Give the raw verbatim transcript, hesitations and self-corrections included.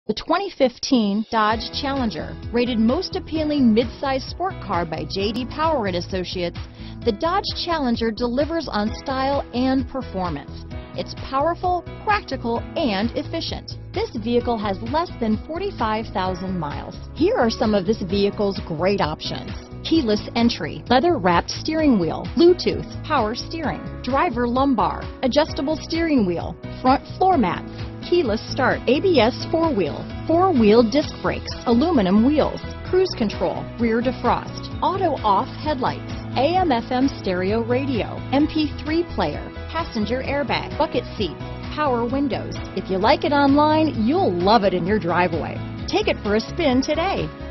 The twenty fifteen Dodge Challenger, rated most appealing midsize sport car by J D Power and Associates, the Dodge Challenger delivers on style and performance. It's powerful, practical, and efficient. This vehicle has less than forty-five thousand miles. Here are some of this vehicle's great options: keyless entry, leather-wrapped steering wheel, Bluetooth, power steering, driver lumbar, adjustable steering wheel, front floor mats, keyless start, A B S four-wheel, four-wheel disc brakes, aluminum wheels, cruise control, rear defrost, auto-off headlights, A M F M stereo radio, M P three player, passenger airbag, bucket seats, power windows. If you like it online, you'll love it in your driveway. Take it for a spin today.